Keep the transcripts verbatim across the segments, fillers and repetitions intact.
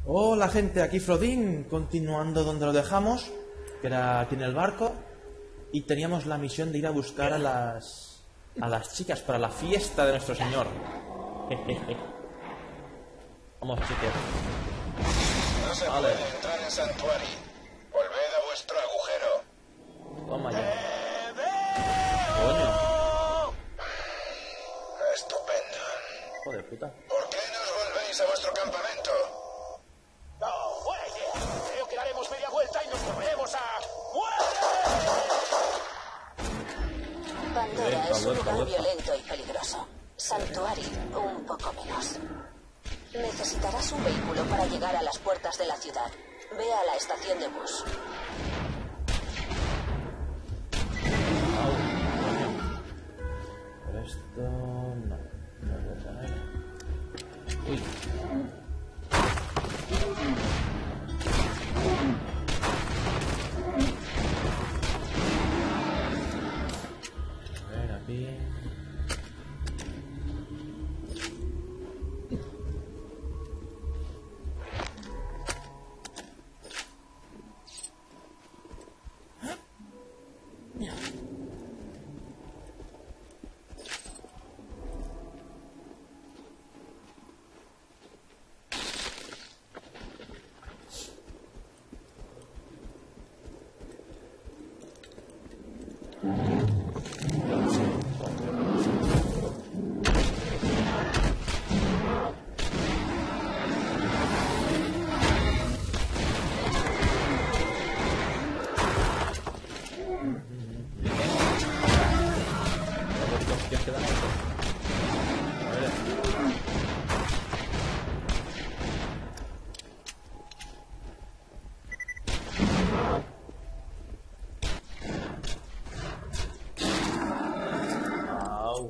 Hola gente, aquí Frodin, continuando donde lo dejamos, que era aquí en el barco, y teníamos la misión de ir a buscar a las a las chicas para la fiesta de nuestro señor. Vamos, chicas. No se Vale. puede entrar en Santuari. Volved a vuestro agujero. Toma ya. Coño. Estupendo. Joder, puta. ¿Por qué no os volvéis a vuestro campamento? No, buena idea. Creo que daremos media vuelta y nos volveremos a... Pandora es un lugar violento y peligroso. Santuari, un poco menos. Necesitarás un vehículo para llegar a las puertas de la ciudad. Ve a la estación de bus. Pero esto... no. No lo voy a poner. Uy. A ver, aquí... ¿Qué queda? A ver. Au.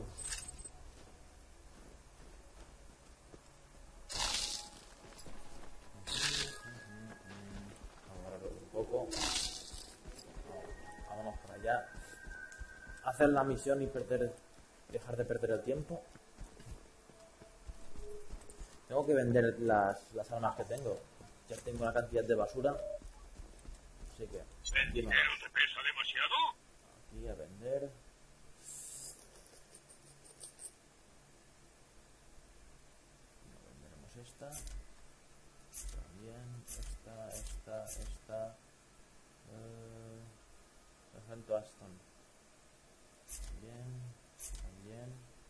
Ahora un poco. Vámonos para allá. Hacer la misión y perder, dejar de perder el tiempo. Tengo que vender las, las armas que tengo. Ya tengo una cantidad de basura. Así que... Aquí, no. ¿No te pesa demasiado? Aquí a vender. Venderemos esta. También esta, esta, esta. Eh, Sargento Aston. También, también.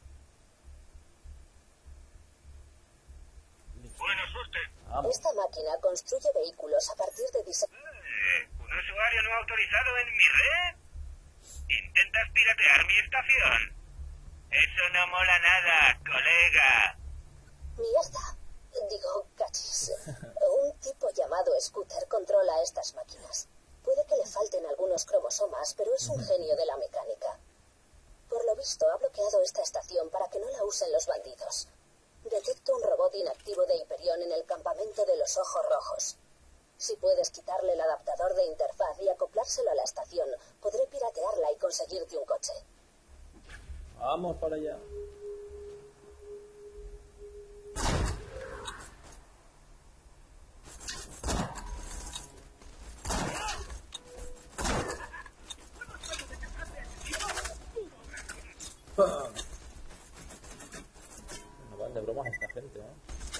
Listo. Buena suerte. Vamos. Esta máquina construye vehículos a partir de diseño. Eh, ¿Un usuario no autorizado en mi red? ¿Intentas piratear mi estación? Eso no mola nada, colega. Mierda. Digo, cachis. Un tipo llamado Scooter controla estas máquinas. Puede que le falten algunos cromosomas, pero es un genio de la mecánica. Por lo visto, ha bloqueado esta estación para que no la usen los bandidos. Detecto un robot inactivo de Hyperion en el campamento de los Ojos Rojos. Si puedes quitarle el adaptador de interfaz y acoplárselo a la estación, podré piratearla y conseguirte un coche. Vamos para allá. No van de bromas esta gente, ¿eh?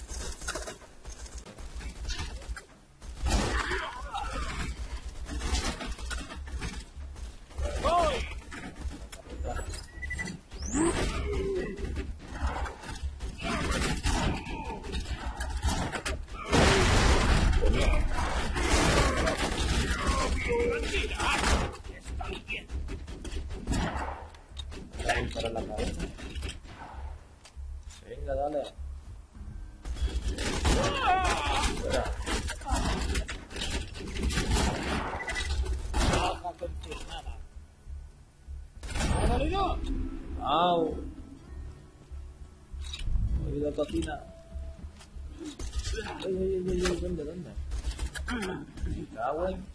Ahí para la cabeza. Venga, dale. Espera. Au. He oído cocina. Ay, ay, ay, ay, ¿dónde, dónde? Me cago en...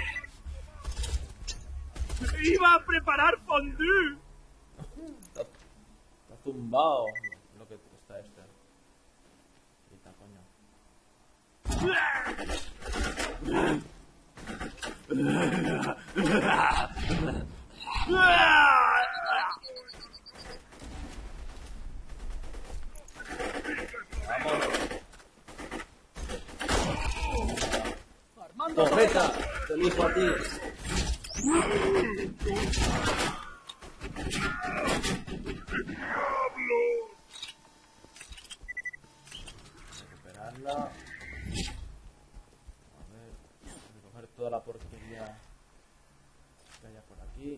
¡Iba a preparar fondue! Está, está tumbado lo que está este. Quita, coño. ¡Torreta! ¡Te elijo a ti! Recuperarla. A ver, recoger toda la porquería que haya por aquí.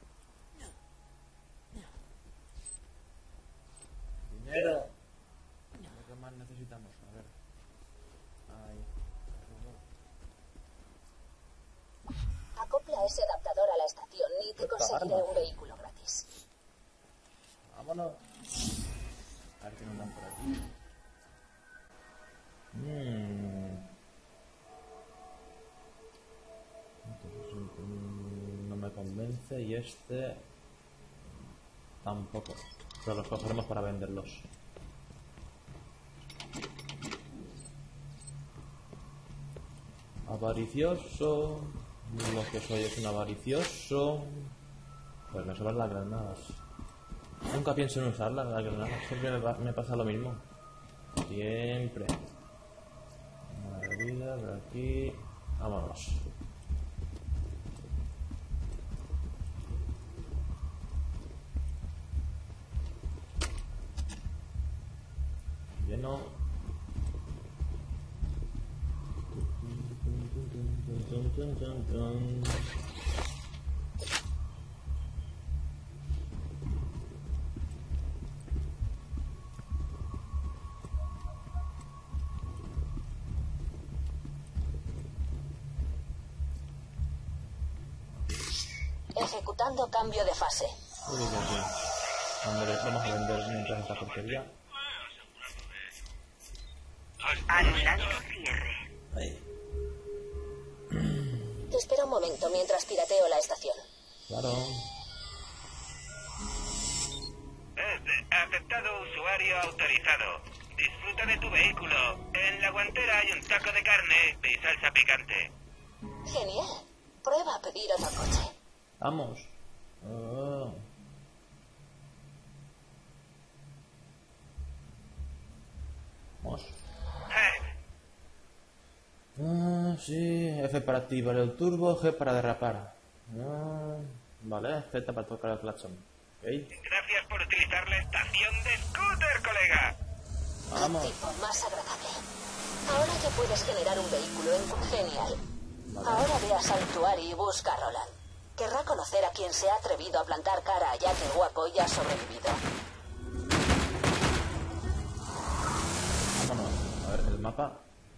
Dinero. ¿Qué más necesitamos? A ver. Ahí. Acopla ese adaptador a la estación y te conseguiré un vehículo gratis. Vámonos. A ver qué nos dan por aquí. Mm. Entonces, no me convence y este tampoco. Pero los cogeremos para venderlos. Avaricioso. Lo que soy es un avaricioso. Pues me sobran las granadas. Nunca pienso en usarlas, las granadas. Siempre me, pa me pasa lo mismo. Siempre. Una bebida por aquí. Vámonos. Lleno. Ejecutando cambio de fase. Uy, uy, uy. Hombre, vamos a vender mientras esta porquería. Anulando cierre. Ahí. Espera un momento mientras pirateo la estación. Claro. Eh, Aceptado usuario autorizado. Disfruta de tu vehículo. En la guantera hay un taco de carne y salsa picante. Genial. Prueba a pedir otro coche. Vamos. Oh. Vamos. Eh, Ah, sí. F para activar el turbo, G para derrapar. Ah, vale, Z para tocar el claxon. Ok. Gracias por utilizar la estación de scooter, colega. Vamos. Tipo más agradable. Ahora ya puedes generar un vehículo en Genial. Ahora ve a Sanctuary y busca a Roland. Querrá conocer a quien se ha atrevido a plantar cara a Jack el guapo y ha sobrevivido. Vámonos. A ver, el mapa.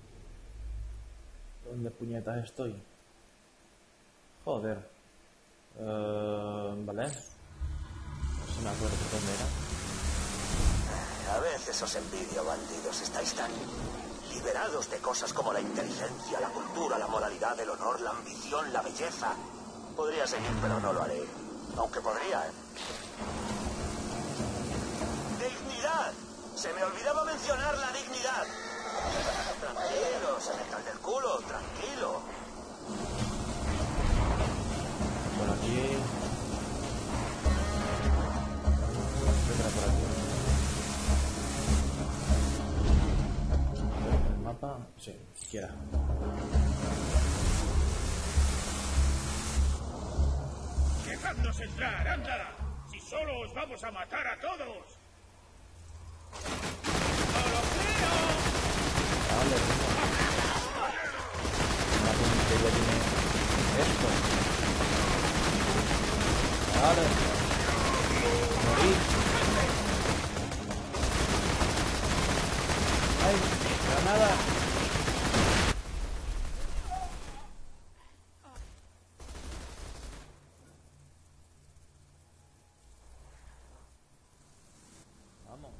¿Dónde puñetas estoy? Joder. Uh, vale. No se me acuerdo de dónde era. A veces os envidio, bandidos. Estáis tan liberados de cosas como la inteligencia, la cultura, la moralidad, el honor, la ambición, la belleza. Podría seguir, pero no lo haré. Aunque podría, ¿eh? ¡Dignidad! Se me olvidaba mencionar la dignidad. Tranquilo, se me cae del culo, tranquilo. Por aquí. Creo que era por aquí. A ver, el mapa. Sí, siquiera. ¡Dejadnos entrar, anda! ¡Si solo os vamos a matar a todos! ¡No lo creo! Vale. Una puntería tiene esto. Vale. Morir. ¡Ay! ¡Granada! Vamos.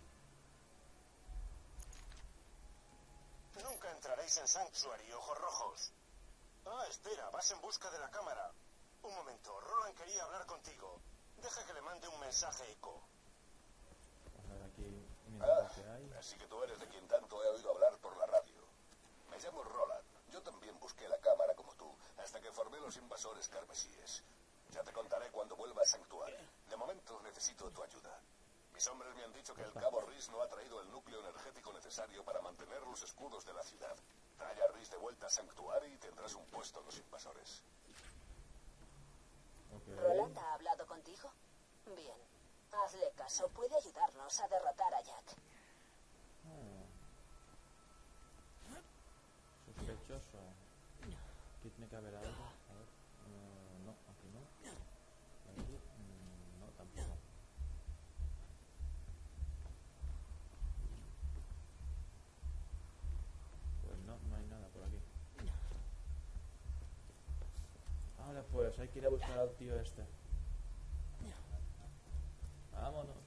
Nunca entraréis en Sanctuary, ojos rojos. Ah, espera, vas en busca de la cámara. Un momento, Roland quería hablar contigo. Deja que le mande un mensaje eco. Vamos a ver aquí mientras que hay. Así que tú eres de quien tanto he oído hablar por la radio. Me los invasores carmesíes. Ya te contaré cuando vuelva al santuario. De momento necesito tu ayuda. Mis hombres me han dicho que el cabo Rhys no ha traído el núcleo energético necesario para mantener los escudos de la ciudad. Trae a Rhys de vuelta al santuario y tendrás un puesto en los invasores. Okay. ¿Roland ha hablado contigo? Bien. Hazle caso. Puede ayudarnos a derrotar a Jack. Sospechoso. Aquí tiene que haber algo. A ver. Uh, no, aquí no. Aquí. Mm, no, tampoco. Pues no, no hay nada por aquí. Vale, pues hay que ir a buscar al tío este. Vámonos.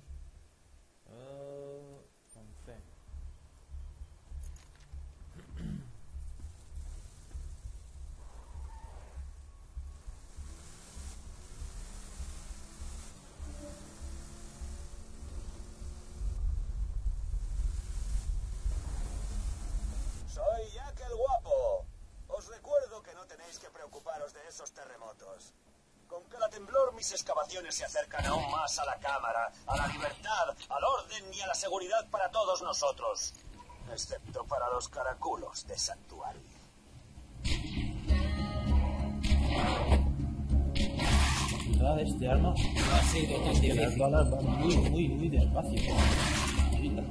Uh, con C. Soy Jack el Guapo. Os recuerdo que no tenéis que preocuparos de esos terremotos. Con cada temblor mis excavaciones se acercan aún más a la cámara, a la libertad, al orden y a la seguridad para todos nosotros. Excepto para los caraculos de Santuario. La de este arma No ha sido tan que las difícil. balas van muy, muy, muy despacio. Ahorita.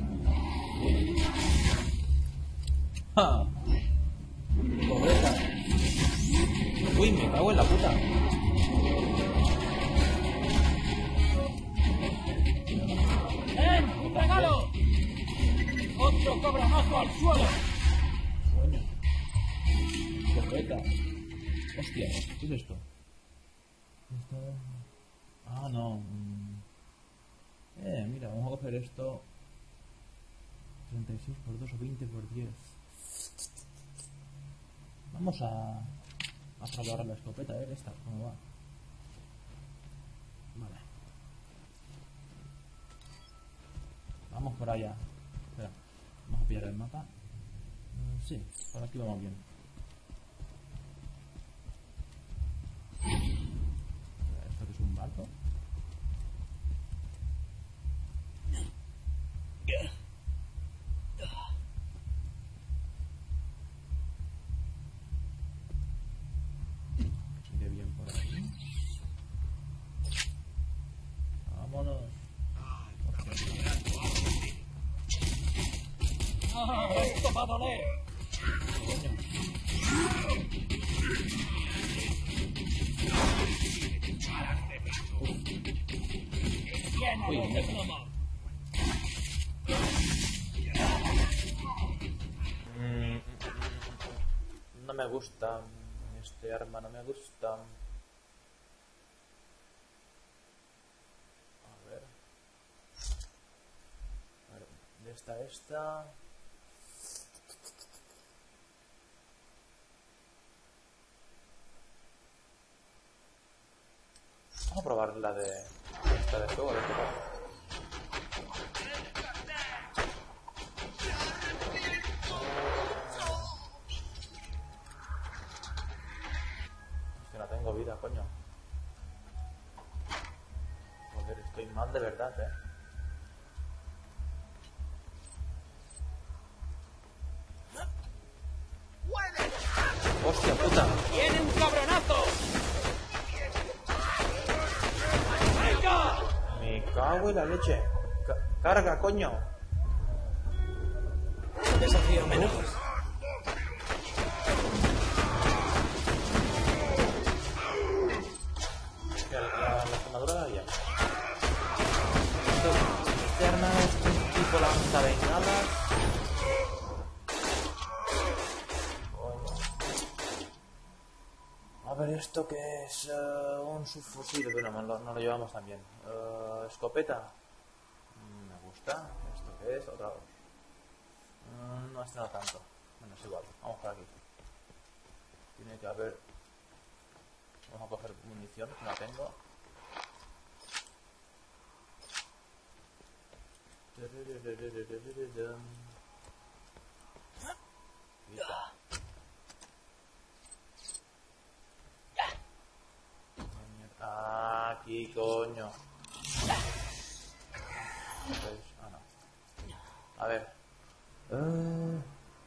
¡Ja! Correcta. Uy, me cago en la puta. ¡Eh! ¡Un regalo! ¡Otro cobramazo al suelo! Coño. Correcta. Hostia, ¿qué es esto? Esto... Ah, no. mm. Eh, mira, vamos a coger esto. treinta y seis por dos o veinte por diez. Vamos a... a probar la escopeta, a ver esta, cómo va. Vale. Vamos por allá. Espera, vamos a pillar el mapa. Mm, sí, por aquí vamos bien. ¿Esto que es un barco? Iré bien por aquí. Vámonos. ¡Ah! ¡Esto va a doler! ¡Llénalo de plomo! Mm, no me gusta este arma, no me gusta. A ver. A ver, de esta a esta. Vamos a probar la de esta de fuego, a ver qué pasa. Es que no tengo vida, coño. Joder, estoy mal de verdad, eh. ¡Hostia puta! ¡Tiene un cabronazo! ¡Venga! Me cago en la leche. Ca- carga, coño. Desafío menos. La, la, la quemadura de allá. Esto, este arma es un tipo lanzabengalas. Coño. A ver, ¿esto qué es? Uh, un subfusible, pero no, no, no lo llevamos tan bien. Uh, escopeta. Mm, me gusta. ¿Esto qué es? Otra vez. Mm, no está tanto. Bueno, es igual. Vamos por aquí. Tiene que haber... Vamos a coger munición, que la tengo. coño. Ah, no. A ver. Eh...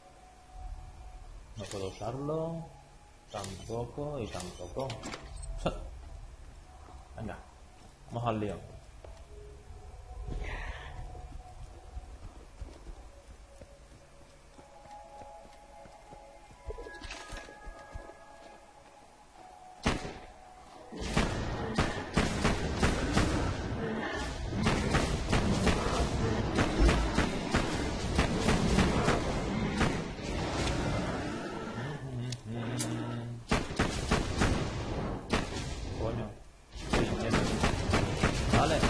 No puedo usarlo. Tampoco y tampoco. Venga. Vamos al lío. Vale.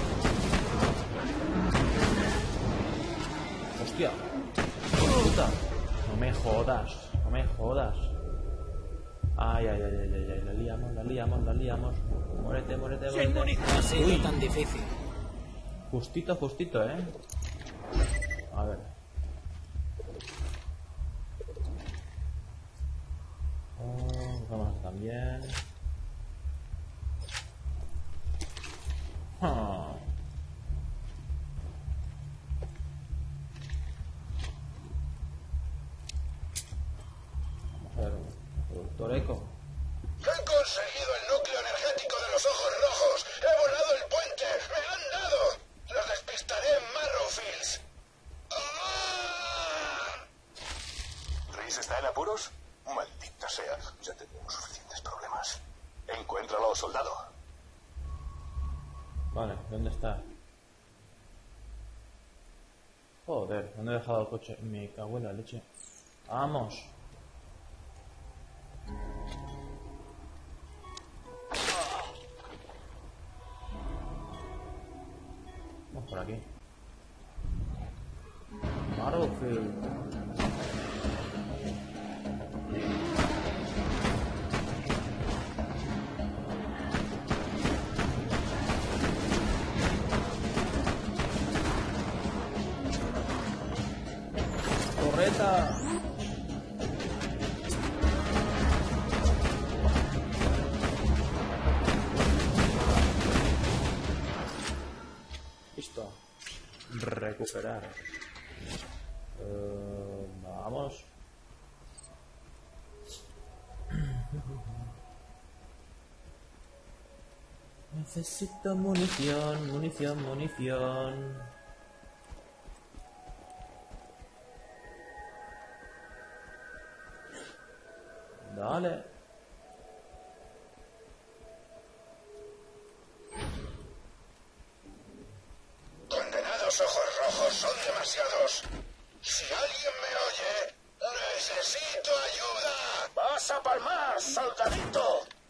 Hostia. Puta. No me jodas. No me jodas. Ay, ay, ay, ay, ay, ay. La liamos, la liamos, la liamos. Muérete, muérete, muérete. No ha sido tan difícil. Justito, justito, eh. A ver. Oh, vamos también. Ah. Vamos a ver, productor Eco. He conseguido el núcleo energético de los ojos rojos. He volado el puente. Me han dado. Los despistaré en Marrowfields. ¡Ah! ¿Rhys está en apuros? Maldita sea. Ya tenemos suficientes problemas. Encuéntralo, soldado. Vale, ¿dónde está? Joder, ¿dónde he dejado el coche? Me cago en la leche. ¡Vamos! Vamos por aquí. Marrowfield. Torreta. Listo. Recuperar. Uh, vamos. Necesito munición, munición, munición. Dale. Condenados ojos rojos son demasiados. Si alguien me oye, necesito ayuda. Vas a palmar, soldadito.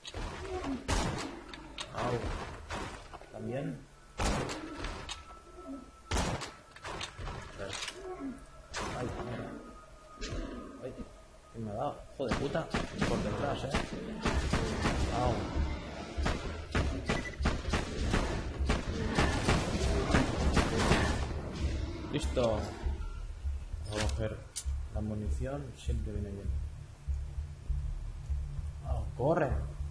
Au. También. Ay, mierda. Ay, ¿quién me ha dado? Hijo de puta. Por detrás, eh. Au. Listo. Voy a coger la munición. Siempre viene bien. Oh, corre.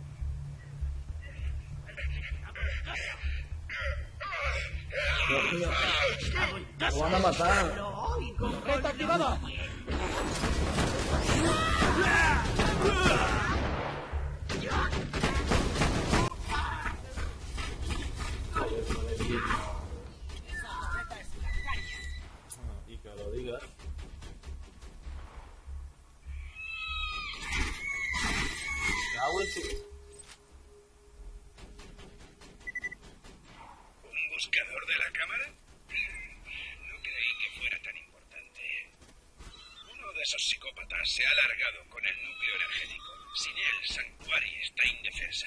Dios mío. ¡Lo van a matar! ¡Red activada! Y que lo digas. Cago en su... ¿Un buscador de la cámara? No creí que fuera tan importante. Uno de esos psicópatas se ha largado con el núcleo energético. Sin él, Sanctuary está indefensa.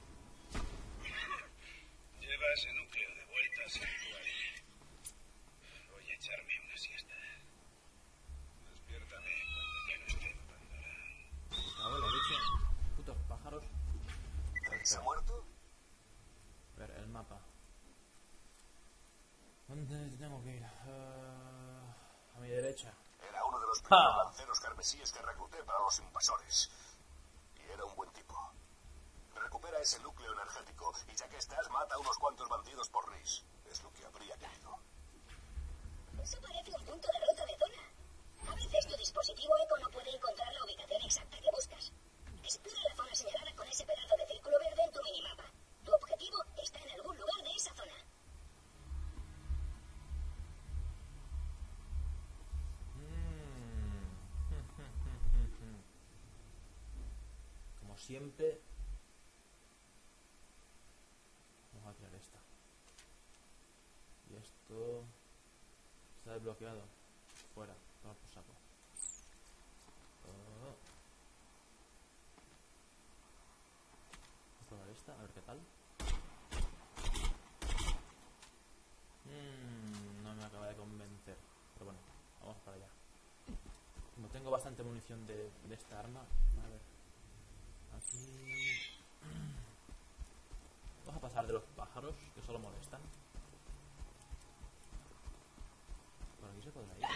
Lleva ese núcleo de vuelta a Sanctuary. Voy a echarme una siesta. Despiértame cuando ya no esté en Pandora. Cago en la leche. Putos pájaros. ¿Se ha muerto? A ver, el mapa. ¿Dónde tengo que ir? Uh, a mi derecha. Era uno de los primeros lanceros carmesíes que recluté para los invasores. Y era un buen tipo. recupera ese núcleo energético. Y ya que estás, mata a unos cuantos bandidos por Rhys. Es lo que habría querido. Eso parece un punto de rota de zona. A veces tu dispositivo eco no puede encontrar la ubicación exacta que buscas. Explora la zona señalada con ese pedazo de círculo verde en tu minimapa. Tu objetivo está en algún lugar de esa zona. Como siempre, vamos a tirar esta. Y esto está desbloqueado. Fuera, toma por saco. Oh. Voy a probar esta, a ver qué tal. Mm, no me acaba de convencer. Pero bueno, vamos para allá. Como tengo bastante munición de, de esta arma, a ver. Aquí. Vamos a pasar de los pájaros, que solo molestan. Por aquí se podrá ir.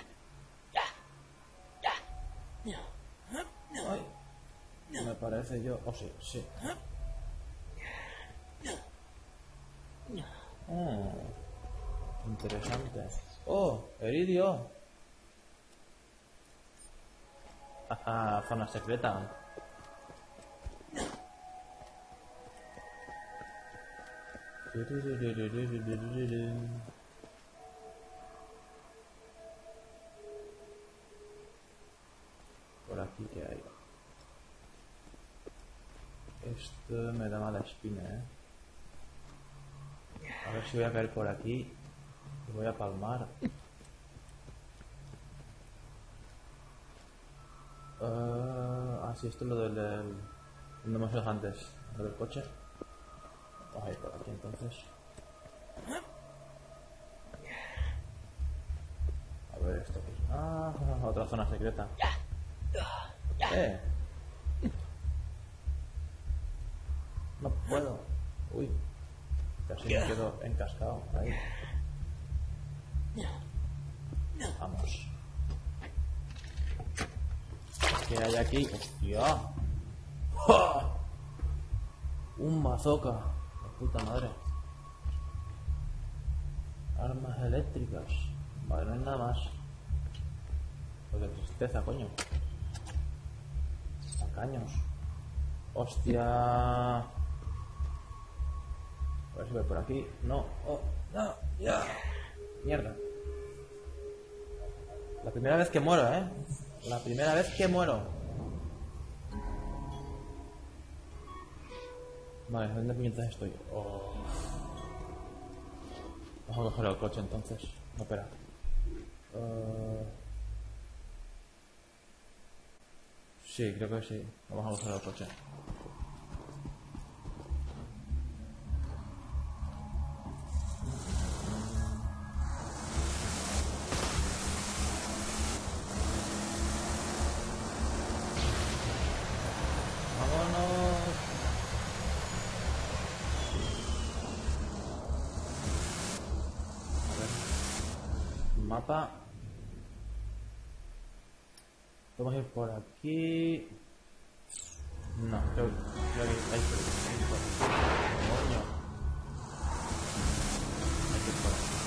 Ay. Me parece yo. Oh, sí, sí. Oh, interesante. Oh, Eridio. Ajá, zona secreta. Por aquí que hay. Esto me da mala espina, eh. A ver si voy a caer por aquí. Y voy a palmar. Uh, ah, sí, esto es lo del... del no hemos hecho antes. Lo del coche. Vamos a ir por aquí entonces. A ver esto aquí. Ah, otra zona secreta. Eh. No puedo. Uy. Casi me quedo encascado ahí. Vamos. ¿Qué hay aquí? ¡Hostia! ¡Oh! Un bazooka. La puta madre. Armas eléctricas. Vale, no hay nada más. Pues de tristeza, coño. Tacaños. ¡Hostia! A ver si voy por aquí. No. Oh, no. Ya. Mierda. La primera vez que muero, ¿eh? La primera vez que muero. Vale, ¿dónde mientras estoy? Oh. Vamos a coger el coche entonces. No, espera. Uh... Sí, creo que sí. Vamos a coger el coche. Mapa. Vamos a ir por aquí. No, creo, creo que hay por aquí. Coño. Hay que ir por aquí.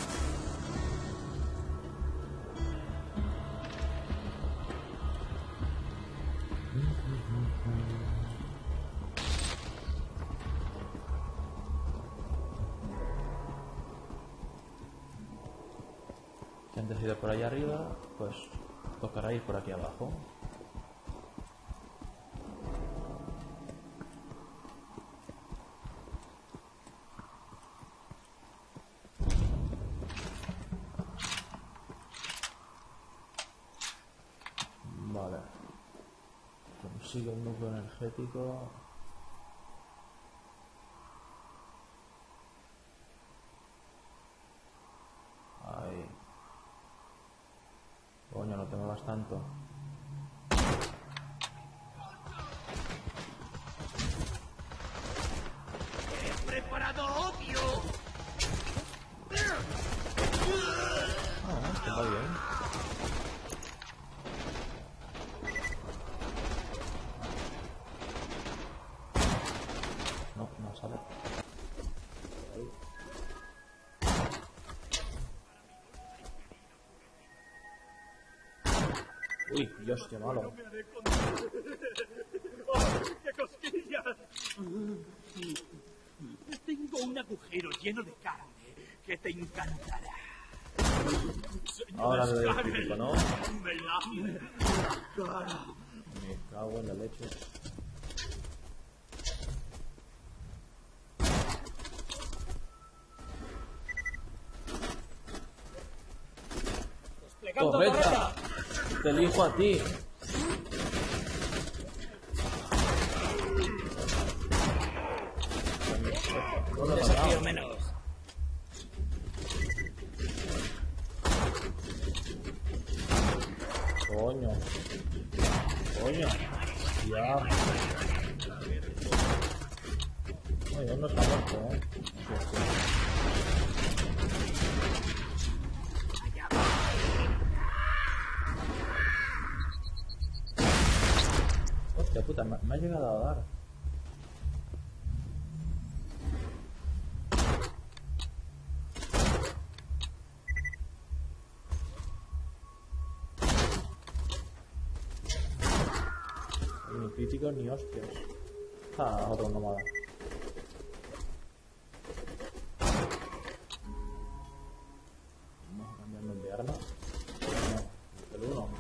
Si antes he ido por allá arriba, pues tocará ir por aquí abajo. Vale. Consigo un núcleo energético. Ahí. Coño, no tengo bastante. ¡He preparado odio! Ah, está bien. No. Uy, Dios, qué malo. ¡Qué cosquillas! Tengo un agujero lleno de carne que te encantará. Ahora le doy el típico, ¿no? Me lame la cara. Me cago en la leche. Desplegando ¡Torreta! torreta. ¡Te elijo a ti! No lo he Desafío matado. menos. Coño. Coño. Ya. Ay, no está muerto, eh. Sí, sí. Hostia puta, me, me ha llegado a dar. Ni críticos ni hostias. Ah, otro nómada. Vamos a cambiarnos de arma. No, el uno.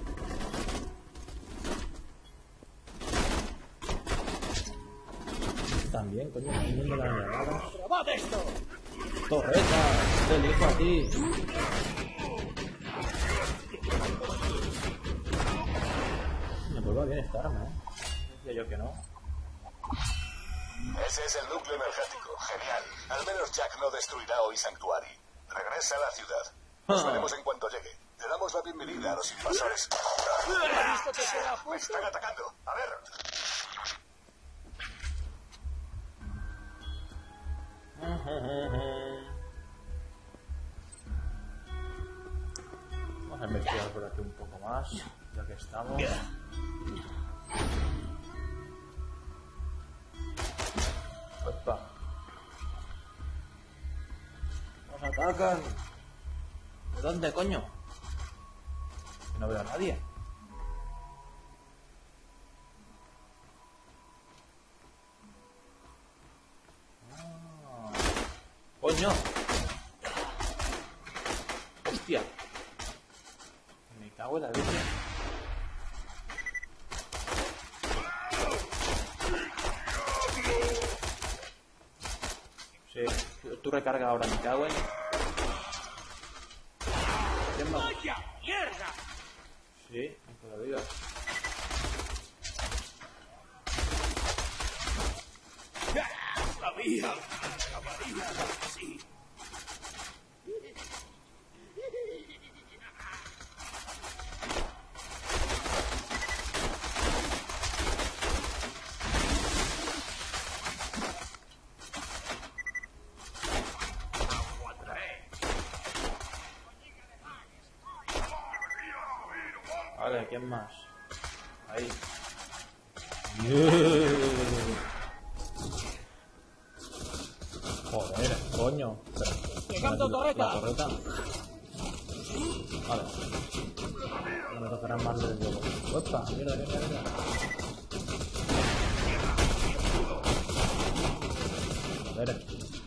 También, coño, teniendo las granadas. ¡Probad esto! ¡Torreta! ¡Te elijo a ti! Me prueba bien esta arma, eh. Decía yo que no. Ese es el núcleo energético. Genial. Al menos Jack no destruirá hoy Sanctuary. Regresa a la ciudad. Nos veremos en cuanto llegue. Te damos la bienvenida a los invasores. ¿Has visto que será Me justo? están atacando. A ver. Vamos a investigar por aquí un poco más, ya que estamos. Opa. Nos atacan. ¿De dónde, coño? Que no veo a nadie. Ah. ¡Coño! ¡Hostia! Me cago en la leche. Sí, tú, tú recarga ahora, me cago en... ¿Quién va? ¡Vaya mierda! Sí, no te lo digas. Sabía. Acabaría así. Vale, ¿quién más? Ahí. Joder, coño. Espera. Llegando La- torreta. La torreta. Vale. No me tocará más del huevo. Opa, mierda, mierda, mierda. Joder.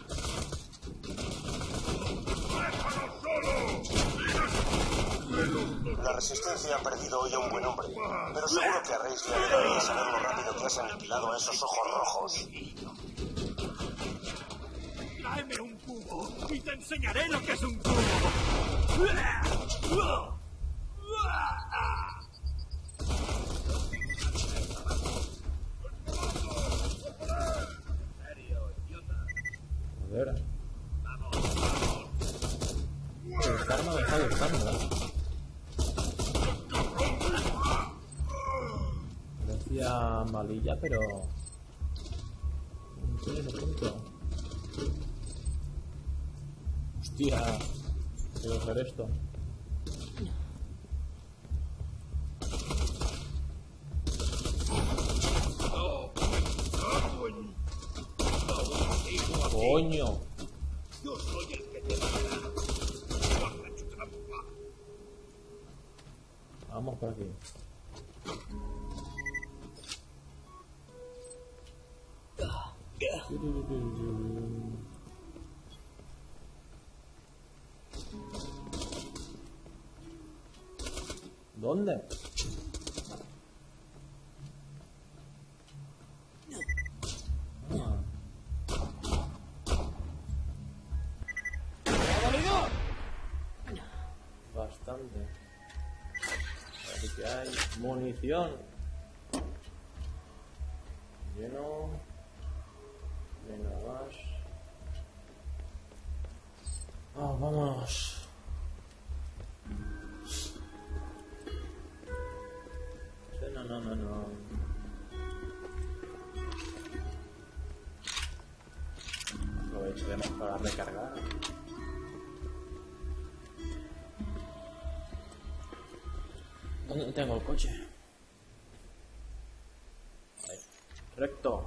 La resistencia ha perdido hoy a un buen hombre, pero seguro que a Reis le alegraría saber lo rápido que has aniquilado a esos ojos rojos. Tráeme un cubo y te enseñaré lo que es un cubo. Joder. Esta arma me está gustando, ¿eh? Parecía malilla, pero... no tiene ese punto. Hostia. Quiero hacer esto. Coño. Yo soy el que te matará. Vamos por aquí. ¿Dónde? Bastante. Así que hay munición. Lleno. Lleno más. Ah, vámonos. No, no, no, no. Aprovecharemos para recargar. ¿Dónde tengo el coche? Ahí. Recto.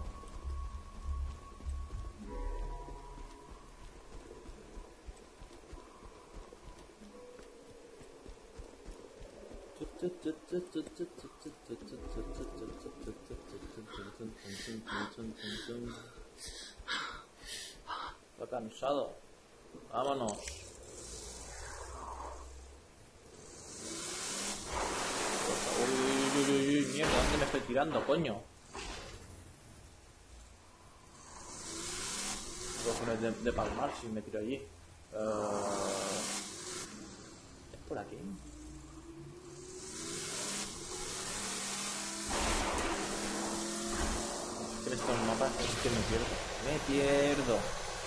Estoy cansado. Vámonos. Uy, uy, uy, uy, mierda, ¿dónde me estoy tirando, coño? Cojones de, de palmar si me tiro allí. Uh... ¿Es por aquí? Es que en estos mapas es que me pierdo. Me pierdo.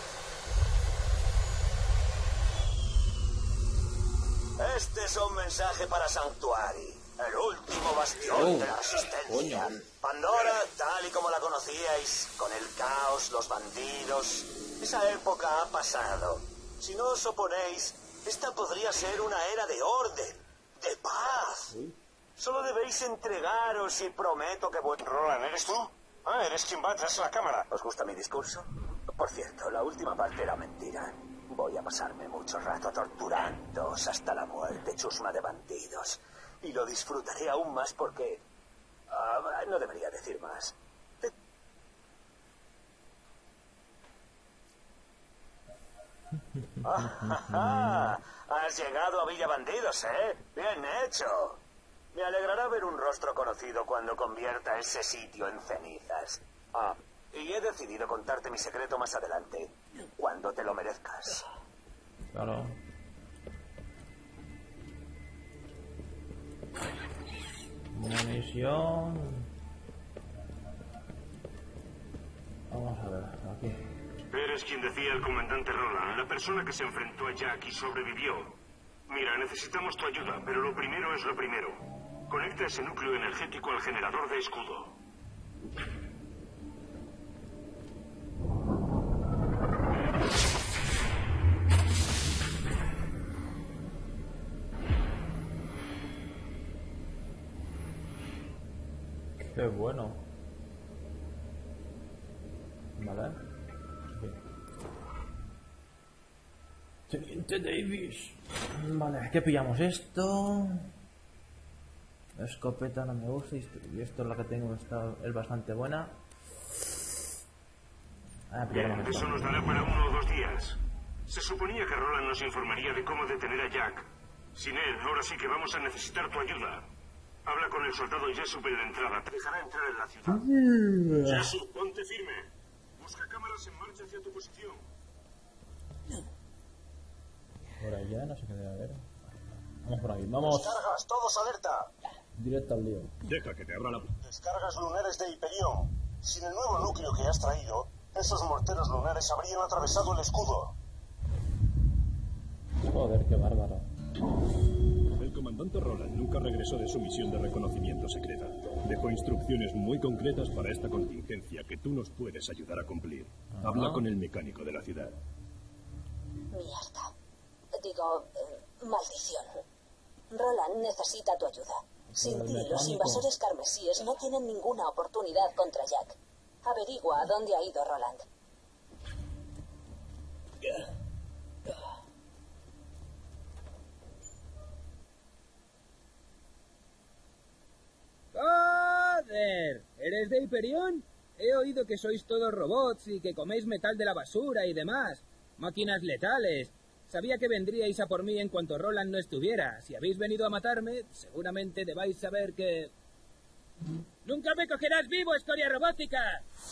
Este es un mensaje para Sanctuary, el último bastión Oh, de la resistencia. coño. Pandora, tal y como la conocíais, con el caos, los bandidos, esa época ha pasado. Si no os oponéis, esta podría ser una era de orden, de paz. Uy. Solo debéis entregaros y prometo que vuestro... Roland, ¿eres tú? Ah, eres quien va tras la cámara. ¿Os gusta mi discurso? Por cierto, la última parte era mentira. Voy a pasarme mucho rato torturándoos hasta la muerte, chusma de bandidos. Y lo disfrutaré aún más porque... ah, no debería decir más. Te- Ah, has llegado a Villa Bandidos, ¿eh? Bien hecho. Me alegrará ver un rostro conocido cuando convierta ese sitio en cenizas. Ah, y he decidido contarte mi secreto más adelante, cuando te lo merezcas. Claro. Munición. Vamos a ver, aquí. Eres quien decía el comandante Roland, la persona que se enfrentó a Jack y sobrevivió. Mira, necesitamos tu ayuda, pero lo primero es lo primero. Conecta ese núcleo energético al generador de escudo. Qué bueno. Vale. Teniente Davis. Vale, ¿qué pillamos? Esto. Escopeta no me gusta y esto es la que tengo, está, es bastante buena. Ah, Bien, pillamos eso esto. nos dará para uno o dos días. Se suponía que Roland nos informaría de cómo detener a Jack. Sin él, ahora sí que vamos a necesitar tu ayuda. Habla con el soldado Jessup en la entrada. Te dejará entrar en la ciudad. Jessup, ponte firme. Busca cámaras en marcha hacia tu posición. Por allá, no sé qué debe haber. Vamos por aquí, vamos. Descargas, todos alerta. Directo al lío. Deja que te abra la... Descargas lunares de Hyperion. Sin el nuevo núcleo que has traído, esos morteros lunares habrían atravesado el escudo. Joder, qué bárbaro. El comandante Roland nunca regresó de su misión de reconocimiento secreta. Dejó instrucciones muy concretas para esta contingencia que tú nos puedes ayudar a cumplir. Ajá. Habla con el mecánico de la ciudad. Mierda. Digo, eh, maldición. Roland necesita tu ayuda. Sin El ti, los mecánico. invasores carmesíes no tienen ninguna oportunidad contra Jack. Averigua a dónde ha ido Roland. ¡Joder! ¿Eres de Hyperion? He oído que sois todos robots y que coméis metal de la basura y demás. Máquinas letales. Sabía que vendríais a por mí en cuanto Roland no estuviera. Si habéis venido a matarme, seguramente debáis saber que... ¡Nunca me cogerás vivo, escoria robótica!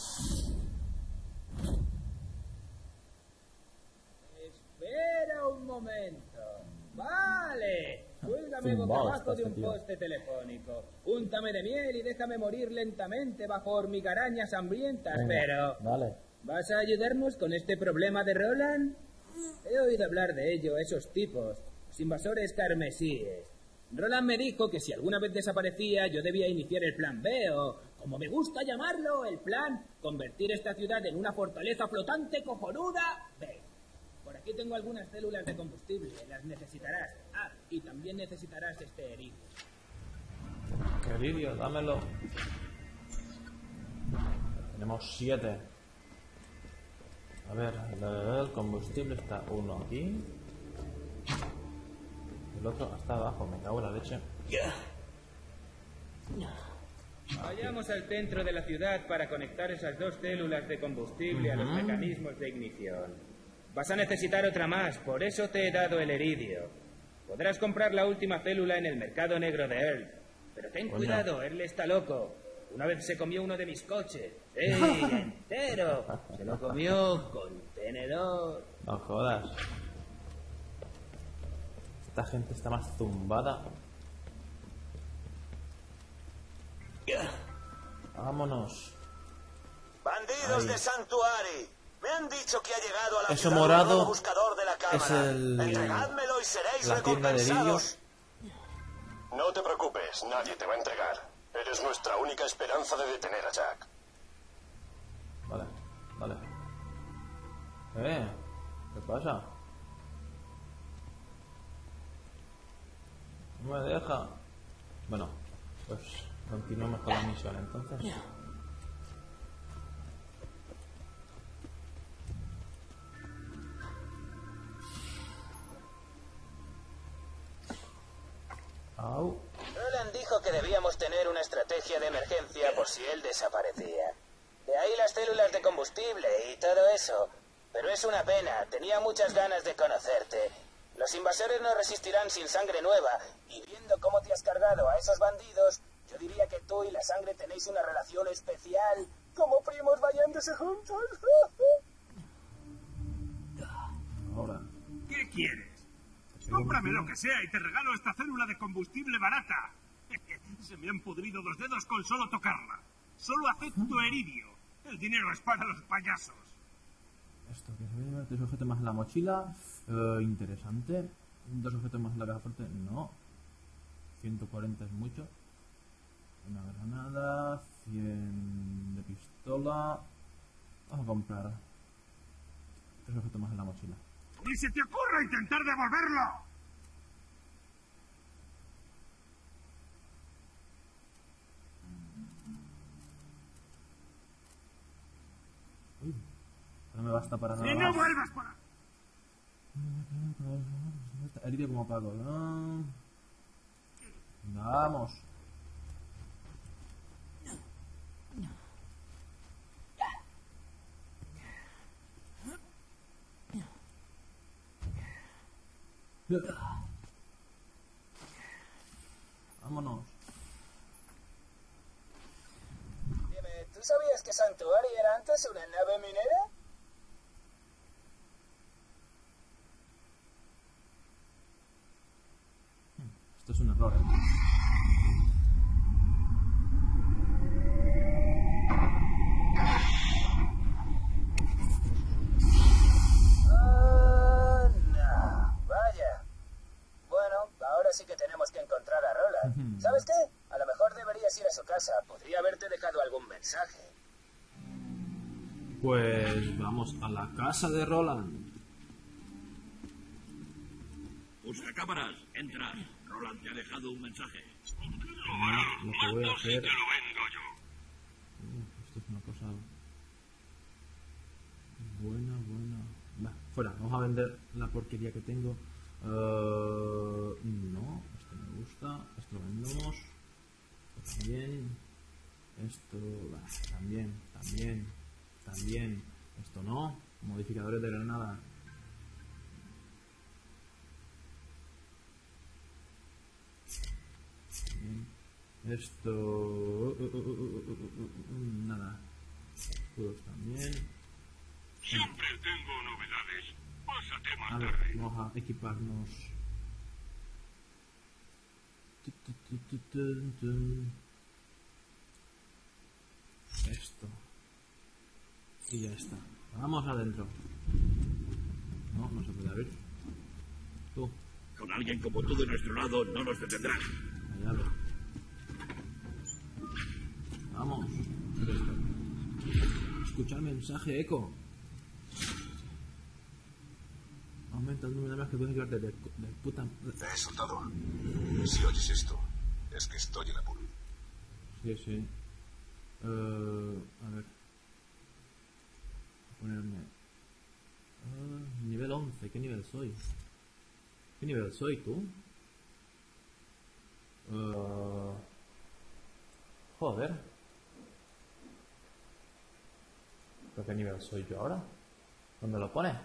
Espera un momento. Vale. Cuélgame boca abajo de un poste telefónico. Úntame de miel y déjame morir lentamente bajo hormigarañas hambrientas. Venga, pero... Vale. ¿Vas a ayudarnos con este problema de Roland? He oído hablar de ello, esos tipos. Los invasores carmesíes. Roland me dijo que si alguna vez desaparecía yo debía iniciar el plan B o, como me gusta llamarlo, el plan convertir esta ciudad en una fortaleza flotante cojonuda B. Por aquí tengo algunas células de combustible, las necesitarás. Ah, y también necesitarás este eridio. ¿Qué eridio? Dámelo. Tenemos siete. A ver, el combustible está uno aquí. El otro está abajo, me cago en la leche. Vayamos al centro de la ciudad para conectar esas dos células de combustible uh-huh. a los mecanismos de ignición. Vas a necesitar otra más, por eso te he dado el eridio. Podrás comprar la última célula en el mercado negro de Earl. Pero ten Coño. cuidado, Earl está loco. Una vez se comió uno de mis coches. ¡Sí, entero! Se lo comió con tenedor. No jodas. Esta gente está más zumbada. Vámonos. Bandidos Ahí. de Santuari. Me han dicho que ha llegado a la Eso ciudad morado un buscador de la cámara. Es el... Entregádmelo y seréis la tienda de vídeos. No te preocupes, nadie te va a entregar. Eres nuestra única esperanza de detener a Jack. Vale, vale. Eh, ¿qué pasa? No me deja. Bueno, pues continuamos con la misión entonces. Au. Roland dijo que debíamos tener una estrategia de emergencia por si él desaparecía. De ahí las células de combustible y todo eso. Pero es una pena, tenía muchas ganas de conocerte. Los invasores no resistirán sin sangre nueva, y viendo cómo te has cargado a esos bandidos, yo diría que tú y la sangre tenéis una relación especial, como primos bañándose juntos. Ahora. ¿Qué quieres? Cómprame lo que sea y te regalo esta célula de combustible barata. Se me han pudrido los dedos con solo tocarla. Solo acepto eridio. El dinero es para los payasos. Esto que se ve, tres objetos más en la mochila. Uh, interesante. Dos objetos más en la caja fuerte. No. ciento cuarenta es mucho. Una granada. cien de pistola. Vamos a comprar tres objetos más en la mochila. ¡Ni se te ocurra intentar devolverlo! Uy, no me basta para nada. ¡Y no vuelvas para! Herido como pago, ¿no? Vamos. Vámonos. Dime, ¿tú sabías que Santuari era antes una nave minera? Esto es un error, ¿eh? Sí que tenemos que encontrar a Roland. ¿Sabes qué? A lo mejor deberías ir a su casa. Podría haberte dejado algún mensaje. Pues vamos a la casa de Roland. Busca cámaras, entra. Roland te ha dejado un mensaje. Ahora, lo que voy a hacer... Te lo vengo yo. Esto es una cosa... Buena, buena... Va, fuera, vamos a vender la porquería que tengo. Uh, no, esto me gusta, esto lo vendemos. Bien. Esto, bah, también, también, también. Esto no. Modificadores de granada. Bien. Esto... Uh, uh, uh, uh, uh, uh, uh, nada. Escudos también. Siempre tengo novedades. Pásate más A ver, tarde. vamos a equiparnos. Tu, tu, tu, tu, tu, tu. Esto. Y ya está. Vamos adentro. No, no se puede abrir. Tú. Con alguien como tú de nuestro lado no nos detendrás. Allá ve. Vamos. Escucha el mensaje, Eco. Aumenta el número de armas que puedes llevarte de, de puta... Te he soltado. Si oyes esto, es que estoy en apuro. Sí, sí. Uh, a ver. Ponerme... Uh, nivel once. ¿Qué nivel soy? ¿Qué nivel soy tú? Uh, joder. ¿Pero qué nivel soy yo ahora? ¿Dónde lo pone?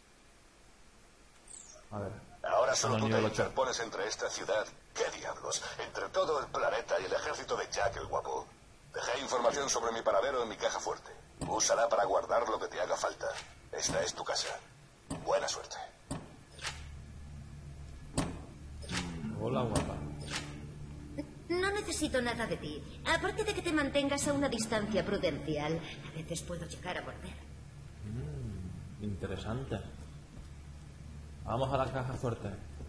A ver. Ahora solo No, tú te nivel ocho. interpones entre esta ciudad, ¿qué diablos? Entre todo el planeta y el ejército de Jack el Guapo. Dejé información sobre mi paradero en mi caja fuerte. Úsala para guardar lo que te haga falta. Esta es tu casa. Buena suerte. Hola, guapa. No necesito nada de ti. Aparte de que te mantengas a una distancia prudencial. A veces puedo llegar a volver. Mm, interesante. Vamos a la caja fuerte.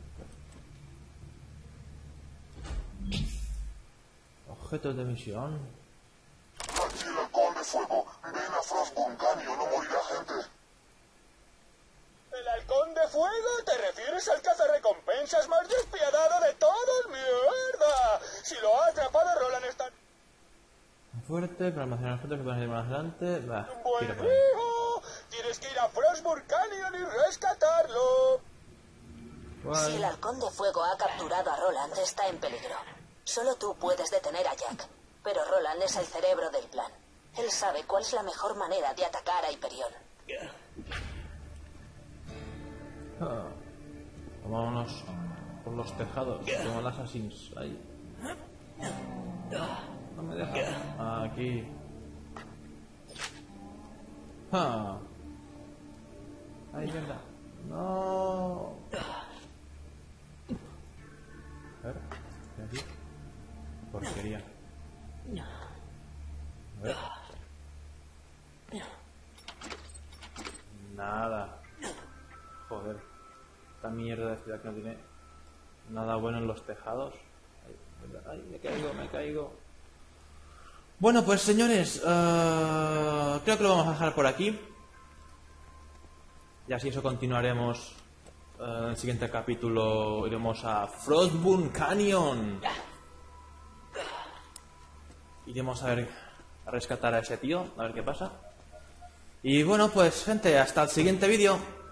Objetos de misión. Aquí el halcón de fuego. Ven a Frostburn Canyon, no morirá gente. ¿El halcón de fuego? ¿Te refieres al cazarrecompensas más despiadado de todos? ¡Mierda! Si lo ha atrapado, Roland está... Fuerte, para almacenar objetos que pueden ir más adelante. Va, ¡Buen tira por ahí. hijo! Tienes que ir a Frostburn Canyon y rescatarlo. ¿Cuál? Si el halcón de fuego ha capturado a Roland, está en peligro. Solo tú puedes detener a Jack. Pero Roland es el cerebro del plan. Él sabe cuál es la mejor manera de atacar a Hyperion. Ah, vámonos por los tejados, como el Assassins. Ahí. No me deja. Aquí. Ah. Ahí, venga. No. A ver, ¿qué aquí? Porquería. A ver. Nada. Joder. Esta mierda de ciudad que no tiene nada bueno en los tejados. Ay, ay, me caigo, me caigo. Bueno, pues señores, uh, creo que lo vamos a dejar por aquí. Y así eso continuaremos. Uh, en el siguiente capítulo iremos a Frostburn Canyon. Iremos a ver, a rescatar a ese tío, a ver qué pasa. Y bueno, pues gente, hasta el siguiente vídeo.